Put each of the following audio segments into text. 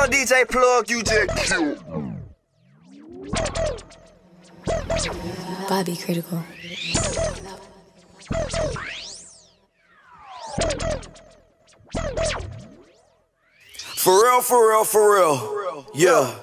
Yo, DJ Plug, you just killed. Bobby Critical. For real, for real, for real. Yeah.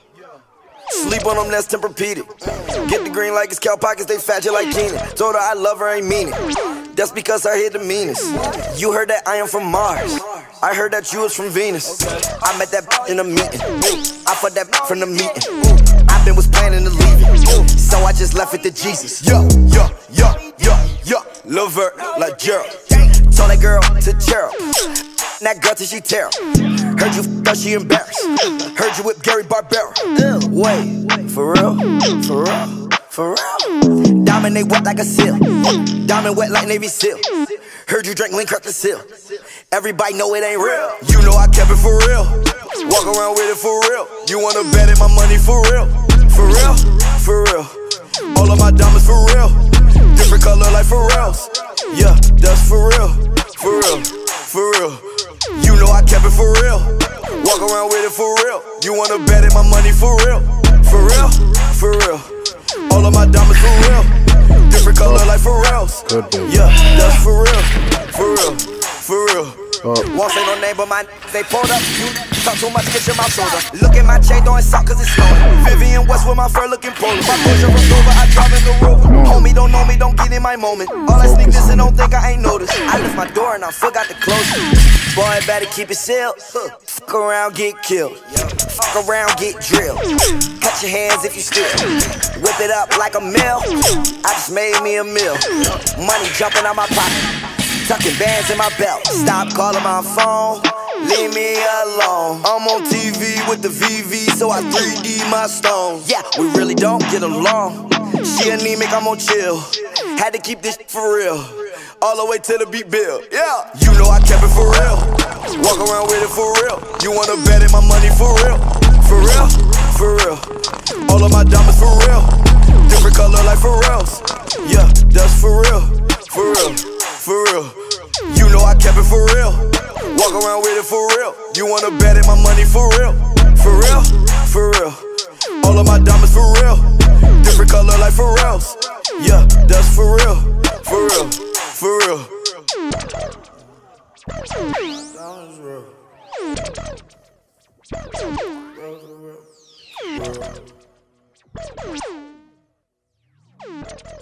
Sleep on them, that's Tempur-Pedic. Get the green like it's cow pockets, they fat you like Keenan. Told her I love her, ain't mean it. That's because I hit the meanest. You heard that I am from Mars. I heard that you was from Venus. I met that in a meeting. I fucked that from the meeting. I been was planning to leave it, so I just left it to Jesus. Yo, yo, yo, yo, yo. Lil Vert like Gerald. Told that girl to Gerald. That girl till she tear. Heard you thought she embarrassed. Heard you whip Gary Barbera. Wait, for real? For real? For real? Diamond they wet like a seal. Diamond wet like Navy SEAL. Heard you drank lean, cut the seal. Everybody know it ain't real. You know I kept it for real. Walk around with it for real. You wanna bet it, my money for real? For real? For real? All of my diamonds for real. Different color like Pharrell's. Yeah, that's for real. For real? For real? You know I kept it for real. Walk around with it for real. You wanna bet it, my money for real? For real? For real? All of my diamonds for real. Different color like Pharrell's. Yeah, that's for real. For real? For real? Won't say no name, but my they pulled up. You talk too much, get your mouth shoulder. Look at my chain, throwing salt cause it's snowing. Vivian West with my fur looking polar. My Porsche runs over, I drive in the Rover. Homie don't know me, don't get in my moment. All I sneak this and don't think I ain't noticed. I left my door and I forgot to close it. Boy, better keep it sealed. Fuck around, get killed. Fuck around, get drilled. Cut your hands if you steal. Whip it up like a mill. I just made me a meal. Money jumping out my pocket. Tucking bands in my belt. Stop calling my phone. Leave me alone. I'm on TV with the VV, so I 3D my stone. Yeah, we really don't get along. She anemic, I'm on chill. Had to keep this for real. All the way to the beat bill. Yeah, you know I kept it for real. Walk around with it for real. You wanna bet it, my money for real? For real? For real? All of my diamonds for real. Different color like Pharrell's. Yeah, that's for real. For real? For real? You know I kept it for real. Walk around with it for real. You wanna bet it, my money for real? For real? For real? All of my diamonds for real. Different color like Pharrell's. Yeah, that's for real. For real? For real? For real?